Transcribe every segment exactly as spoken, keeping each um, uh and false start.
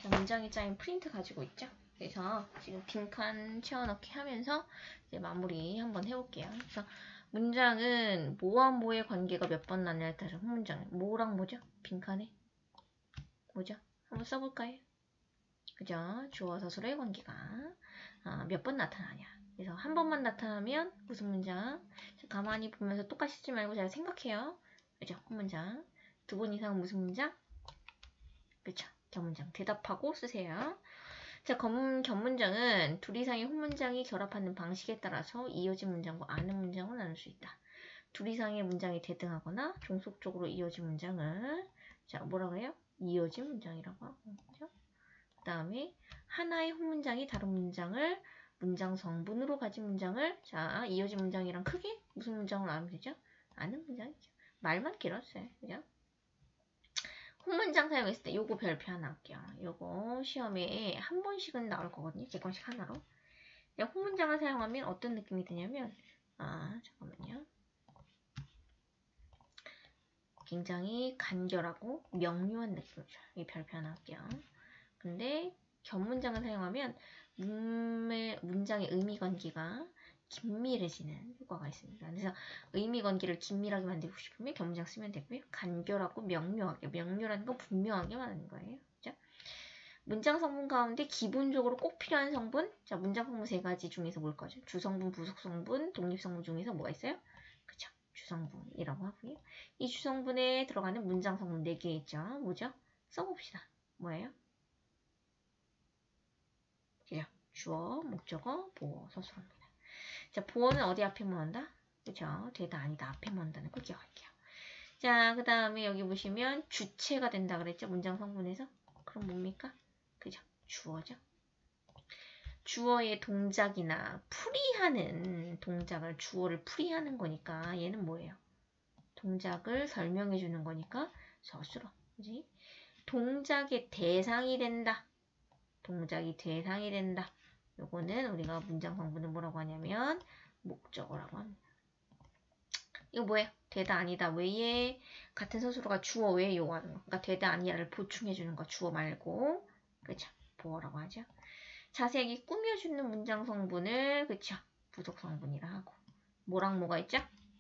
자, 문장이 짜인 프린트 가지고 있죠? 그래서 지금 빈칸 채워넣기 하면서 이제 마무리 한번 해볼게요. 그래서 문장은 뭐와 뭐의 관계가 몇 번 나냐에 따라서 문장은 뭐랑 뭐죠? 빈칸에 뭐죠? 한번 써볼까요? 그죠? 주어 서술의 관계가 아, 몇 번 나타나냐. 그래서 한 번만 나타나면 무슨 문장? 자, 가만히 보면서 똑같이 쓰지 말고 잘 생각해요. 그죠? 한 문장. 두 번 이상 무슨 문장? 그쵸? 견문장. 대답하고 쓰세요. 자, 검, 견문장은 둘 이상의 혼문장이 결합하는 방식에 따라서 이어진 문장과 아는 문장을 나눌 수 있다. 둘 이상의 문장이 대등하거나 종속적으로 이어진 문장을 자, 뭐라고 해요? 이어진 문장이라고 하고 그죠? 그 다음에 하나의 혼문장이 다른 문장을 문장 성분으로 가진 문장을 자, 이어진 문장이랑 크게 무슨 문장으로 나누면 되죠? 아는 문장이죠. 말만 길었어요. 그죠? 혼문장 사용했을 때 요거 별표 하나 할게요. 요거 시험에 한 번씩은 나올 거거든요. 객관식 하나로. 혼문장을 사용하면 어떤 느낌이 드냐면 아 잠깐만요. 굉장히 간결하고 명료한 느낌이죠. 이 별표 하나 할게요. 근데 견문장을 사용하면 문의, 문장의 의미관계가 긴밀해지는 효과가 있습니다. 그래서 의미관계를 긴밀하게 만들고 싶으면 견문장 쓰면 되고요. 간결하고 명료하게, 명료라는 건 분명하게 말하는 거예요. 그죠? 문장 성분 가운데 기본적으로 꼭 필요한 성분, 자 문장 성분 세 가지 중에서 뭘 거죠? 주성분, 부속성분, 독립성분 중에서 뭐가 있어요? 그쵸? 주성분이라고 하고요. 이 주성분에 들어가는 문장 성분 네 개 있죠. 뭐죠? 써봅시다. 뭐예요? 그죠? 주어, 목적어, 보어, 서술어입니다. 자, 보어는 어디 앞에만 한다? 그죠? 되다 아니다 앞에만 한다는 걸 기억할게요. 자, 그 다음에 여기 보시면 주체가 된다 그랬죠? 문장 성분에서. 그럼 뭡니까? 그죠? 주어죠. 주어의 동작이나 풀이하는 동작을 주어를 풀이하는 거니까 얘는 뭐예요? 동작을 설명해 주는 거니까 서술어. 그지? 동작의 대상이 된다. 동작이 대상이 된다. 요거는 우리가 문장 성분을 뭐라고 하냐면 목적어라고 합니다. 이거 뭐예요? 되다 아니다 외에 같은 서술어가 주어 외에 요구하는 거. 그러니까 되다 아니다를 보충해 주는 거 주어 말고 그쵸? 보어라고 하죠. 자세하게 꾸며주는 문장 성분을 그쵸? 부속 성분이라 하고 뭐랑 뭐가 있죠?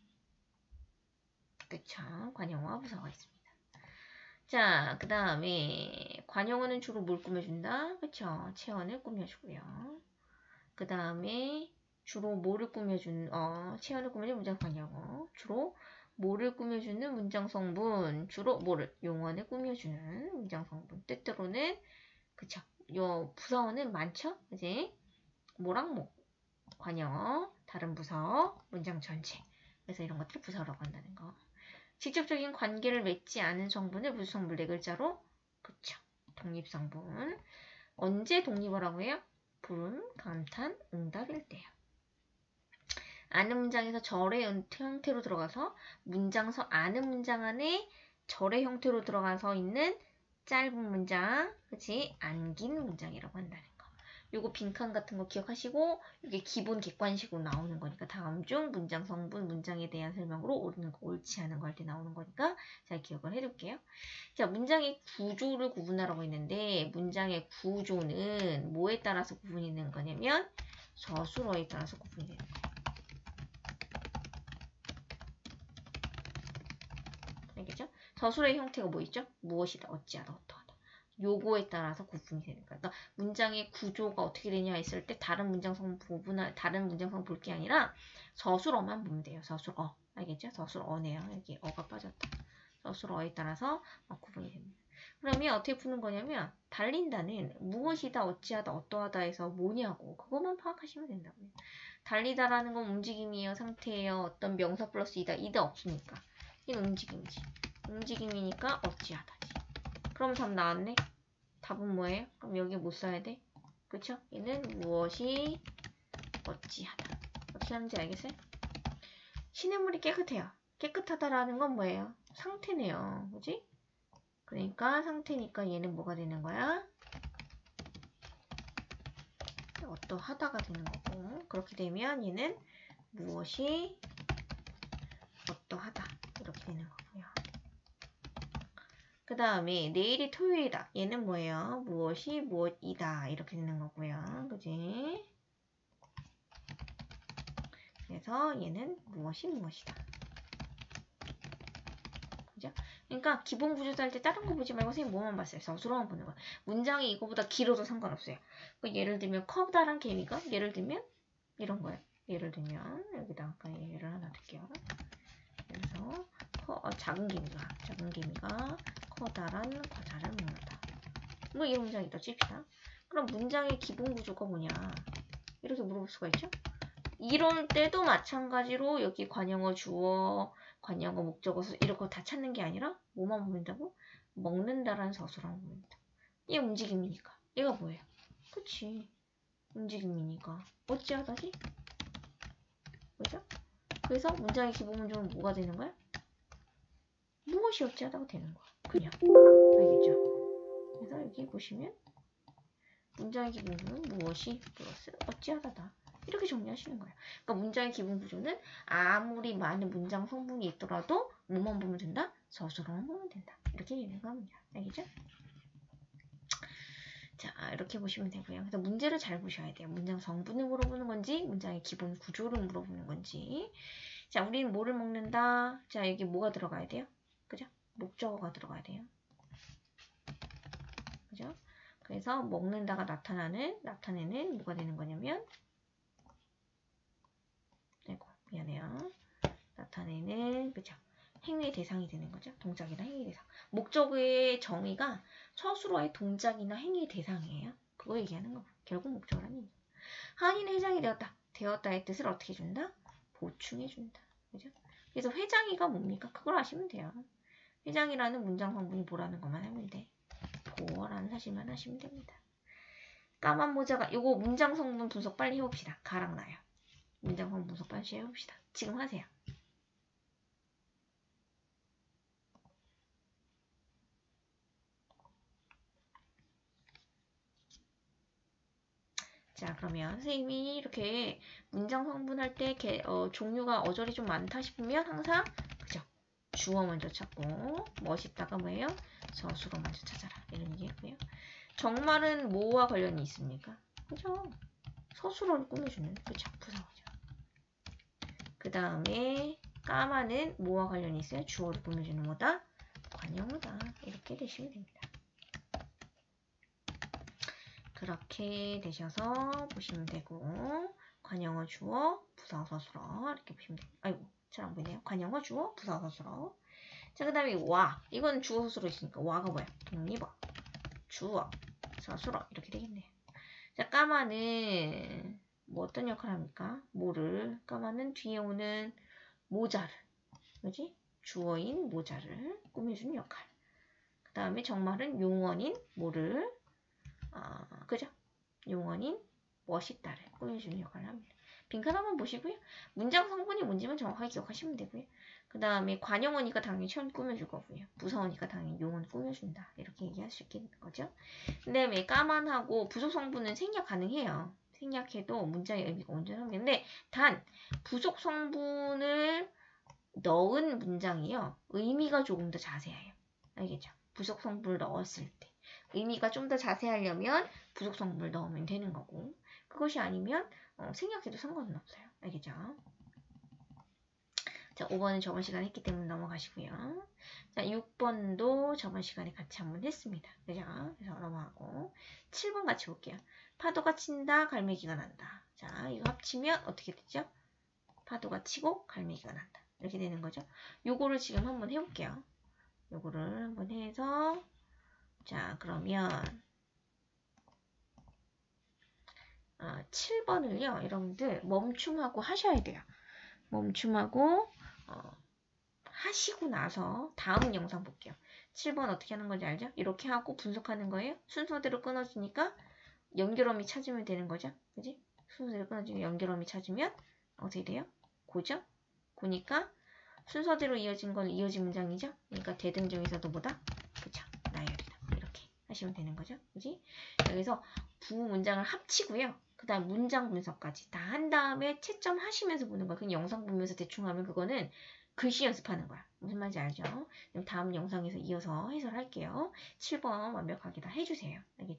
그쵸? 관용어와 부사가 있습니다. 자, 그 다음에 관용어는 주로 뭘 꾸며준다? 그쵸? 체언을 꾸며주고요. 그 다음에 주로 뭐를 꾸며주는 어, 체언을 꾸며주는 문장 관용어. 주로 뭐를 꾸며주는 문장 성분. 주로 뭐를 용언을 꾸며주는 문장 성분. 때때로는 그쵸? 요 부사어는 많죠? 그지? 뭐랑 뭐 관용어, 다른 부사어, 문장 전체. 그래서 이런 것들을 부사어라고 한다는 거. 직접적인 관계를 맺지 않은 성분을 부수성분 네 글자로 그쵸? 독립성분. 언제 독립을 하고 해요? 부름, 감탄, 응답일 때요. 아는 문장에서 절의 형태로 들어가서 문장서 아는 문장 안에 절의 형태로 들어가서 있는 짧은 문장, 그치? 안긴 문장이라고 한다는 거. 요거 빈칸 같은 거 기억하시고 이게 기본 객관식으로 나오는 거니까 다음 중 문장 성분, 문장에 대한 설명으로 옳은 거, 옳지 않은 거 할 때 나오는 거니까 잘 기억을 해둘게요. 자, 문장의 구조를 구분하라고 했는데 문장의 구조는 뭐에 따라서 구분이 되는 거냐면 서술어에 따라서 구분이 되는 거예요. 알겠죠? 서술의 형태가 뭐 있죠? 무엇이다, 어찌하다, 어떠하다. 요거에 따라서 구분이 되는 거예요. 그러니까 문장의 구조가 어떻게 되냐 했을 때 다른 문장성 부분을 다른 문장성 볼 게 아니라 서술어만 보면 돼요. 서술어. 알겠죠? 서술어네요. 여기 어가 빠졌다. 서술어에 따라서 구분이 됩니다. 그러면 어떻게 푸는 거냐면 달린다는 무엇이다, 어찌하다, 어떠하다 해서 뭐냐고 그것만 파악하시면 된다고요. 달리다라는 건 움직임이에요, 상태예요, 어떤 명사 플러스 이다, 이다 없으니까 이건 움직임이지. 움직임이니까 어찌하다지. 그럼 답 나왔네. 답은 뭐예요? 그럼 여기 못 써야 돼? 그쵸? 얘는 무엇이 어찌하다. 어떻게 하는지 알겠어요? 시냇물이 깨끗해요. 깨끗하다라는 건 뭐예요? 상태네요. 그지? 그러니까 상태니까 얘는 뭐가 되는 거야? 어떠하다가 되는 거고. 그렇게 되면 얘는 무엇이 어떠하다. 이렇게 되는 거고요. 그 다음에 내일이 토요일이다. 얘는 뭐예요? 무엇이 무엇이다. 이렇게 되는 거고요. 그지? 그래서 얘는 무엇이 무엇이다. 그죠? 그러니까 기본 구조 짤 때 다른 거 보지 말고 선생님 뭐만 봤어요? 서술어만 보는 거야. 문장이 이거보다 길어도 상관없어요. 그러니까 예를 들면 커다란 개미가 예를 들면 이런 거예요. 예를 들면 여기다 아까 예를 하나 들게요. 그래서 커, 어, 작은 개미가 작은 개미가 커다란 과자를 먹는다. 뭐 이런 문장이 있다 칩시다. 그럼 문장의 기본 구조가 뭐냐? 이렇게 물어볼 수가 있죠? 이런 때도 마찬가지로 여기 관용어, 주어, 관용어, 목적어 이렇게 다 찾는 게 아니라 뭐만 보인다고? 먹는다라는 서술어만 보인다. 얘 움직임이니까. 얘가 뭐예요? 그치. 움직임이니까. 어찌하다지? 그죠? 그래서 문장의 기본 문장은 뭐가 되는 거야? 무엇이 어찌하다가 되는 거야. 그냥. 알겠죠? 그래서 여기 보시면 문장의 기본 구조는 무엇이 플러스 어찌하다다. 이렇게 정리하시는 거예요. 그러니까 문장의 기본 구조는 아무리 많은 문장 성분이 있더라도 뭐만 보면 된다? 서술어만 보면 된다. 이렇게 얘기하는 겁니다. 알겠죠? 자, 이렇게 보시면 되고요. 그래서 문제를 잘 보셔야 돼요. 문장 성분을 물어보는 건지, 문장의 기본 구조를 물어보는 건지. 자, 우리는 뭐를 먹는다? 자, 여기 뭐가 들어가야 돼요? 그죠? 목적어가 들어가야 돼요. 그죠? 그래서 먹는다가 나타나는, 나타내는 뭐가 되는 거냐면, 아이고, 미안해요. 나타내는, 그죠? 행위의 대상이 되는 거죠. 동작이나 행위의 대상. 목적의 정의가 서술어의 동작이나 행위의 대상이에요. 그거 얘기하는 거. 결국 목적어라는 얘기. 한이는 회장이 되었다. 되었다의 뜻을 어떻게 준다? 보충해 준다. 그죠? 그래서 회장이가 뭡니까? 그걸 아시면 돼요. 회장이라는 문장 성분이 뭐라는 것만 하면 돼. 보어라는 사실만 하시면 됩니다. 까만 모자가 요거 문장 성분 분석 빨리 해봅시다. 가랑 나요. 문장 성분 분석 빨리 해봅시다. 지금 하세요. 자, 그러면 선생님이 이렇게 문장 성분할 때 개, 어, 종류가 어절이 좀 많다 싶으면 항상 그죠? 주어 먼저 찾고 멋있다가 뭐예요? 서술어 먼저 찾아라. 이런 얘기했고요. 정말은 뭐와 관련이 있습니까? 그죠? 서술어를 꾸며주는 그죠? 부사어죠. 그 다음에 까마는 뭐와 관련이 있어요? 주어를 꾸며주는 뭐다? 관용어다. 이렇게 되시면 됩니다. 그렇게 되셔서 보시면 되고 관용어 주어 부사어 서술어 이렇게 보시면 돼요. 아이고 잘 안 보이네요. 관용어 주어 부사어 서술어. 자, 그 다음에 와 이건 주어 서술어 있으니까 와가 뭐야? 독립어 주어 서술어 이렇게 되겠네요. 자, 까마는 뭐 어떤 역할을 합니까? 뭐를 까마는 뒤에 오는 모자를 뭐지? 주어인 모자를 꾸며주는 역할. 그 다음에 정말은 용언인 뭐를 아, 그죠? 용언인 멋있다를 꾸며주는 역할을 합니다. 빈칸 한번 보시고요. 문장 성분이 뭔지만 정확하게 기억하시면 되고요. 그 다음에 관용어니까 당연히 천 꾸며줄 거고요. 부사어니까 당연히 용언 꾸며준다. 이렇게 얘기할 수 있겠는 거죠. 그 다음에 까만하고 부속 성분은 생략 가능해요. 생략해도 문장의 의미가 온전한데 단 부속 성분을 넣은 문장이요. 의미가 조금 더 자세해요. 알겠죠? 부속 성분을 넣었을 때. 의미가 좀 더 자세하려면 부속 성분을 넣으면 되는 거고 그것이 아니면 어, 생략해도 상관은 없어요. 알겠죠? 자, 오 번은 저번 시간에 했기 때문에 넘어가시고요. 자, 육 번도 저번 시간에 같이 한번 했습니다. 그죠? 그래서 넘어가고 칠 번 같이 볼게요. 파도가 친다, 갈매기가 난다. 자, 이거 합치면 어떻게 되죠? 파도가 치고 갈매기가 난다. 이렇게 되는 거죠. 요거를 지금 한번 해볼게요. 요거를 한번 해서 자, 그러면 아, 칠 번을요. 여러분들 멈춤하고 하셔야 돼요. 멈춤하고 어, 하시고 나서 다음 영상 볼게요. 칠 번 어떻게 하는 건지 알죠? 이렇게 하고 분석하는 거예요. 순서대로 끊어지니까 연결어미 찾으면 되는 거죠. 그지? 순서대로 끊어지면 연결어미 찾으면 어떻게 돼요? 고죠? 고니까 순서대로 이어진 건 이어진 문장이죠. 그러니까 대등 중에서도 뭐다? 그쵸? 나열이다. 이렇게 하시면 되는 거죠. 그지? 여기서 부 문장을 합치고요. 그 다음 문장 분석까지 다 한 다음에 채점 하시면서 보는 거예요. 그냥 영상 보면서 대충 하면 그거는 글씨 연습하는 거야. 무슨 말인지 알죠? 그럼 다음 영상에서 이어서 해설할게요. 칠 번 완벽하게 다 해주세요. 알겠죠?